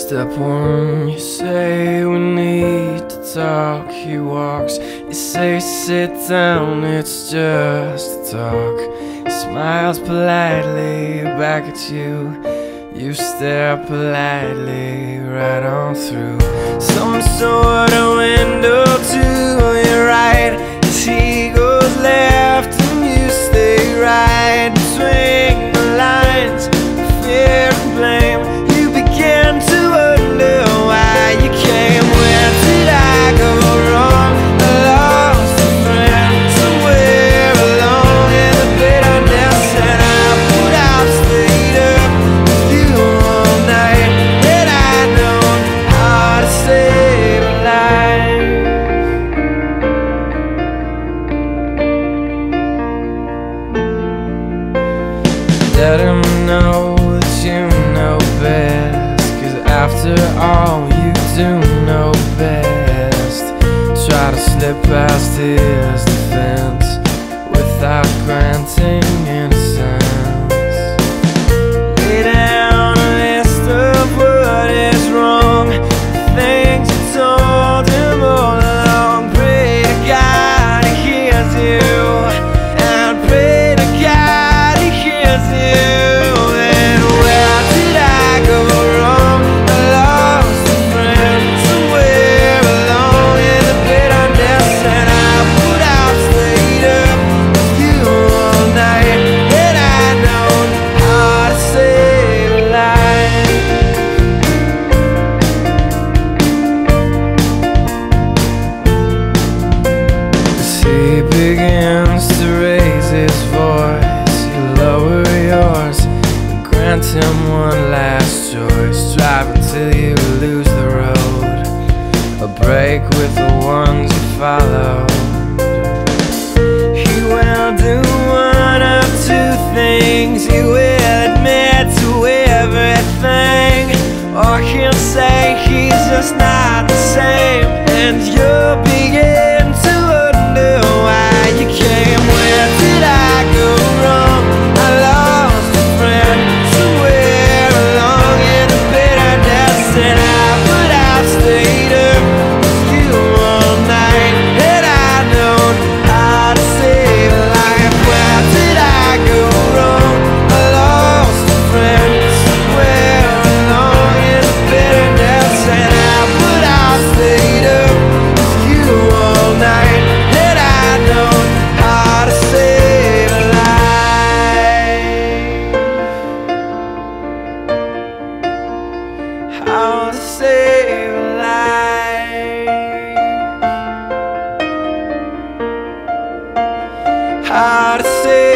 Step one, you say we need to talk. He walks, you say sit down, it's just a talk. He smiles politely back at you. You stare politely right on through some sort of window to your right. As he goes left and you stay right between the lines of fear and blame. You begin to wonder why you came. Where did I go wrong? I lost a friend somewhere along in the bitterness, and I put out stayed up with you all night. Had I known how to save a life. Let him know that you know best, 'cause after all you do know best. Try to slip past his defense without granting innocence. Lay down a list of what is wrong, the things you told him all along. Pray to God he hears you, and pray to God he hears you. And where did I go wrong? I lost a friend somewhere along in the bitterness, and I put out stayed up with you all night. Had I known how to save a life. As he begins to raise his voice, you lower yours and grant him one last choice. Drive until you lose the road, a break with the ones you follow. He will do one of two things. He will admit to everything, or he'll say he's just not the same, and you'll begin to wonder why you came. Where did I go wrong? I lost a friend somewhere along in the bitterness, and I put out stayed up with you all night. Had I known how to save a life. Where did I go wrong? I lost a friend somewhere along in the bitterness, and I put out stayed up with you all night. Had I known how to save a life. How to save a life. How to save